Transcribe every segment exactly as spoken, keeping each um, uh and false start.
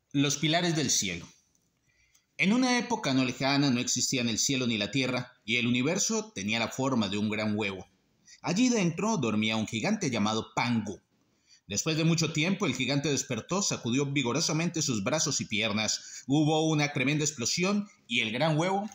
Los pilares del cielo. En una época no lejana no existían el cielo ni la tierra, y el universo tenía la forma de un gran huevo. Allí dentro dormía un gigante llamado Pangu. Después de mucho tiempo, el gigante despertó, sacudió vigorosamente sus brazos y piernas. Hubo una tremenda explosión y el gran huevo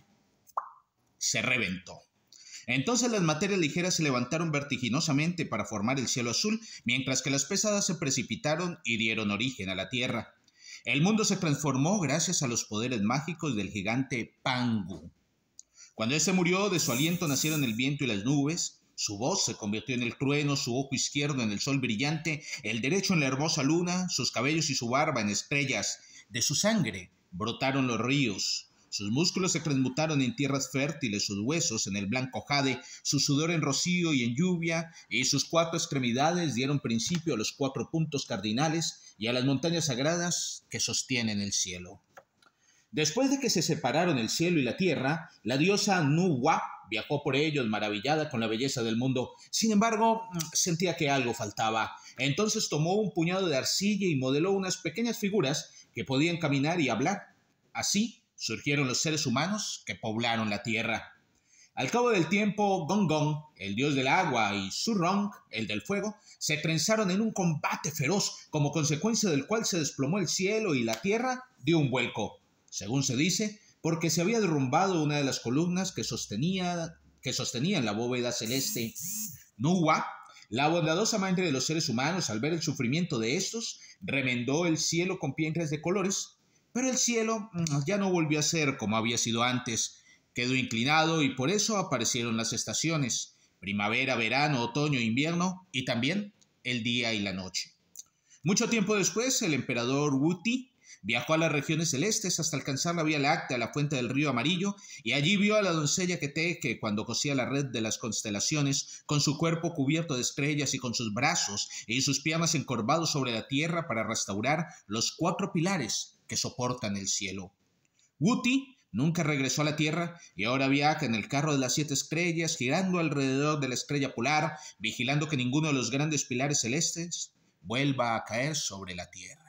se reventó. Entonces las materias ligeras se levantaron vertiginosamente para formar el cielo azul, mientras que las pesadas se precipitaron y dieron origen a la tierra. El mundo se transformó gracias a los poderes mágicos del gigante Pangu. Cuando éste murió, de su aliento nacieron el viento y las nubes. Su voz se convirtió en el trueno, su ojo izquierdo en el sol brillante, el derecho en la hermosa luna, sus cabellos y su barba en estrellas. De su sangre brotaron los ríos. Sus músculos se transmutaron en tierras fértiles, sus huesos en el blanco jade, su sudor en rocío y en lluvia, y sus cuatro extremidades dieron principio a los cuatro puntos cardinales y a las montañas sagradas que sostienen el cielo. Después de que se separaron el cielo y la tierra, la diosa Nuwa viajó por ellos maravillada con la belleza del mundo. Sin embargo, sentía que algo faltaba. Entonces tomó un puñado de arcilla y modeló unas pequeñas figuras que podían caminar y hablar. Así surgieron los seres humanos que poblaron la tierra. Al cabo del tiempo, Gong Gong, el dios del agua, y Surong, el del fuego, se trenzaron en un combate feroz, como consecuencia del cual se desplomó el cielo y la tierra dio un vuelco, según se dice, porque se había derrumbado una de las columnas que, sostenía, que sostenían la bóveda celeste. Nuwa, la bondadosa madre de los seres humanos, al ver el sufrimiento de estos, remendó el cielo con piedras de colores. Pero el cielo ya no volvió a ser como había sido antes. Quedó inclinado y por eso aparecieron las estaciones: primavera, verano, otoño, invierno y también el día y la noche. Mucho tiempo después, el emperador Wuti viajó a las regiones celestes hasta alcanzar la Vía Láctea, la fuente del río amarillo, y allí vio a la doncella que teje cuando cosía la red de las constelaciones, con su cuerpo cubierto de estrellas y con sus brazos y sus piernas encorvados sobre la tierra para restaurar los cuatro pilares que soportan el cielo. Wuti nunca regresó a la tierra y ahora viaja en el carro de las siete estrellas, girando alrededor de la estrella polar, vigilando que ninguno de los grandes pilares celestes vuelva a caer sobre la tierra.